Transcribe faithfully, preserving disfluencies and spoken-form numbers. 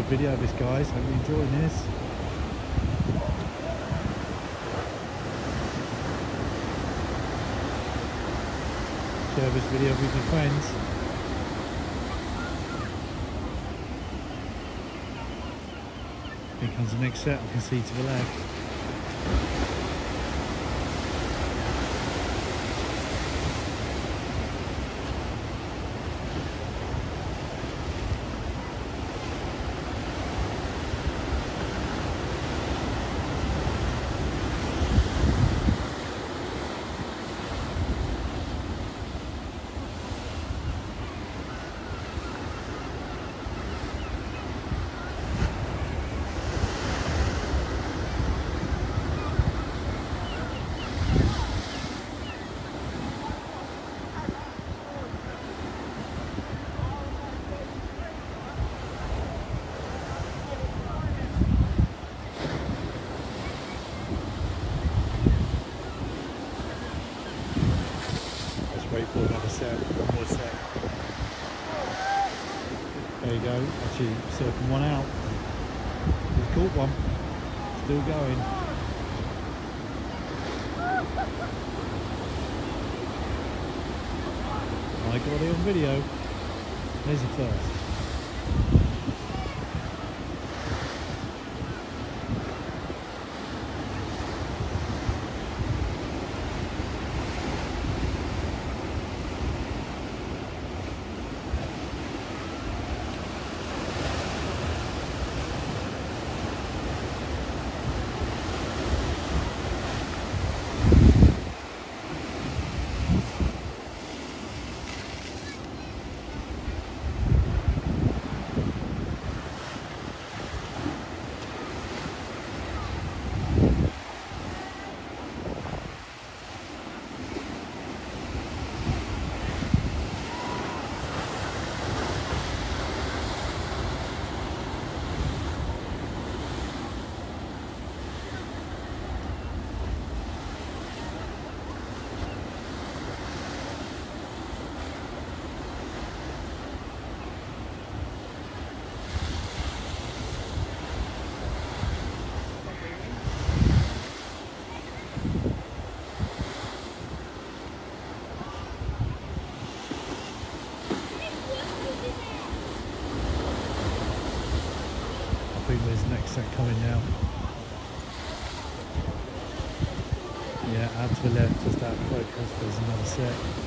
good video of this, guys. Hope you're enjoying this. Share this video with your friends. Here comes the next set, I can see to the left. Wait for another set, one more set. There you go, actually surfing one out. He's caught one, still going. I got it on video. There's the first. I think there's the next set coming now. Yeah, out to the left, just out of focus, there's another set.